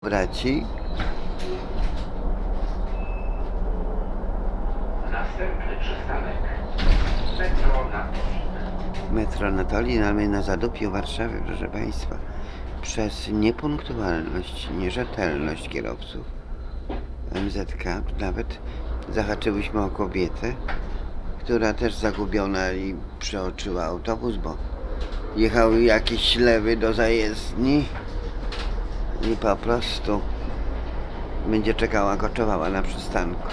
braci. Następny przystanek Metro Natolin. Metro Natolin, ale my na zadupiu Warszawy, proszę Państwa. Przez niepunktualność, nierzetelność kierowców MZK nawet zahaczyłyśmy o kobietę, która też zagubiona i przeoczyła autobus, bo jechał jakiś lewy do zajezdni i po prostu będzie czekała, koczowała na przystanku.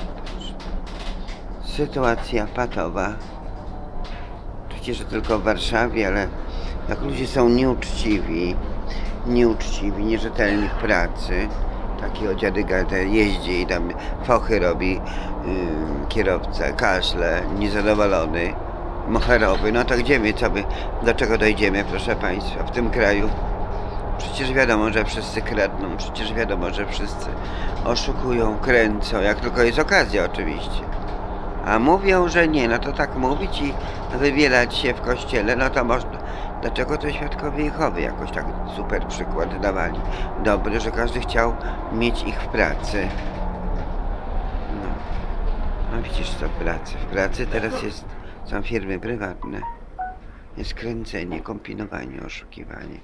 Sytuacja patowa. Oczywiście, że tylko w Warszawie, ale jak ludzie są nieuczciwi, nierzetelni w pracy, taki dziadyga jeździ i tam fochy robi, kierowca, kaszle, niezadowolony, moherowy, no to gdzie my, do czego dojdziemy, proszę Państwa, w tym kraju? Przecież wiadomo, że wszyscy kradną, przecież wiadomo, że wszyscy oszukują, kręcą, jak tylko jest okazja oczywiście. A mówią, że nie, no to tak mówić i wybielać się w kościele, no to można. Dlaczego to świadkowie Jehowy jakoś tak super przykład dawali? Dobry, że każdy chciał mieć ich w pracy. No, a widzisz co, w pracy teraz są firmy prywatne. Jest kręcenie, kombinowanie, oszukiwanie.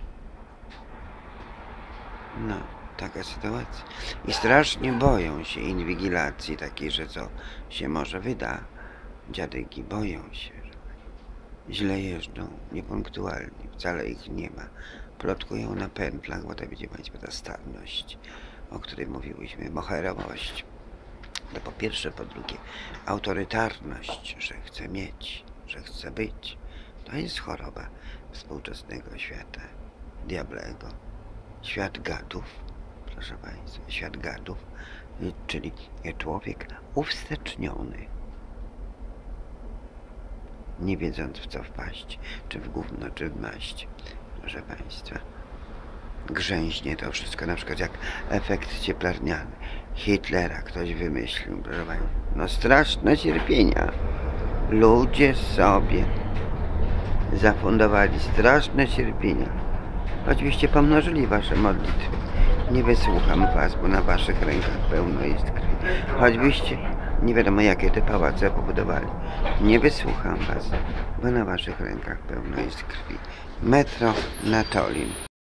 No, taka sytuacja. I strasznie boją się inwigilacji takiej, że co się może wyda. Dziadyki boją się, że źle jeżdżą, niepunktualni, wcale ich nie ma. Plotkują na pętlach, bo to będzie Państwa ta stawność, o której mówiłyśmy, moherowość. To po pierwsze, po drugie, autorytarność, że chce mieć, że chce być. To jest choroba współczesnego świata, diablego. Świat gadów, proszę Państwa, świat gadów, czyli człowiek uwsteczniony, nie wiedząc w co wpaść, czy w gówno, czy w maść, proszę Państwa. Grzęźnie to wszystko, na przykład jak efekt cieplarniany. Hitlera ktoś wymyślił, proszę Państwa. No straszne cierpienia. Ludzie sobie zafundowali straszne cierpienia. Oczywiście pomnożyli wasze modlitwy. Nie wysłucham was, bo na waszych rękach pełno jest krwi. Choćbyście nie wiadomo jakie te pałace pobudowali. Nie wysłucham was, bo na waszych rękach pełno jest krwi. Metro Natolin.